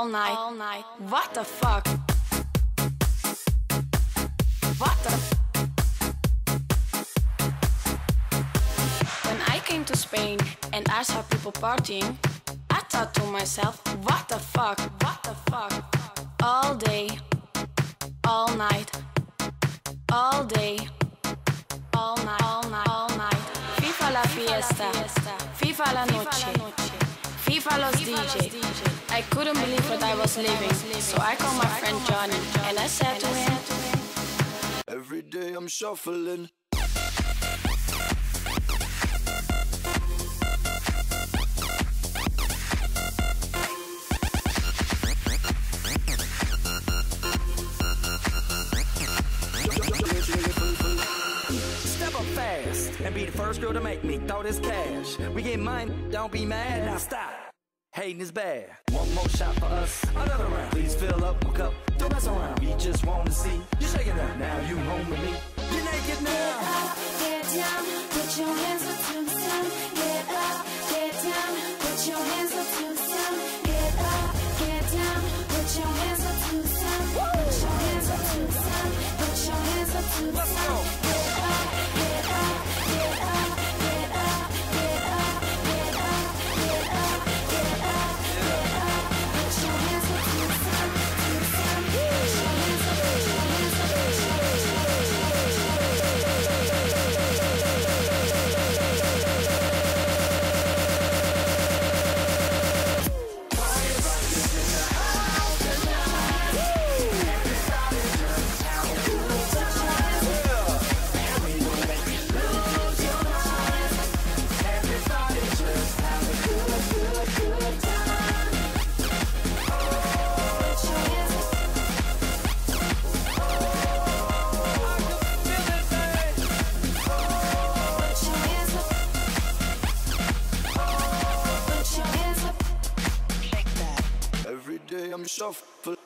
all night. What the fuck? What the? When I came to Spain and I saw people partying, I thought to myself, what the fuck? What the fuck? All day, all night, all day, all night, all night, all night. FIFA la fiesta, FIFA la noche, FIFA los DJ. I couldn't believe what I was living, so I called my friend Johnny and I said to him, every day I'm shuffling. And be the first girl to make me throw this cash. We get mine, don't be mad, now stop. Hating is bad. One more shot for us, another round. Please fill up my cup, don't mess around. We just want to see you shaking up. Now you home with me. You're naked now. Get up, get down, put your hands up to the sun. Get up, get down, put your hands up to the sun. Get up, get down, put your hands up to the sun. Put your hands up to the sun. Put your hands up to the sun. Get up, get up, get up, get up, get up, get up, get up, get up, get up. Put your hands up to the sun, to the sun. Put your hands up, put your hands up, put your hands up. Every day I'm shuffling.